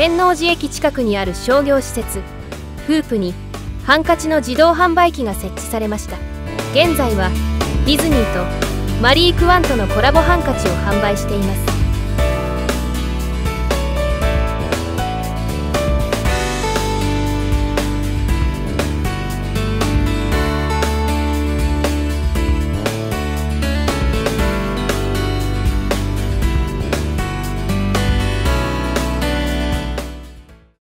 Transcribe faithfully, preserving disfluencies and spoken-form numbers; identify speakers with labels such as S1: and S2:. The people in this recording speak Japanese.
S1: 天王寺駅近くにある商業施設フープにハンカチの自動販売機が設置されました。現在はディズニーとマリー・クワントのコラボハンカチを販売しています。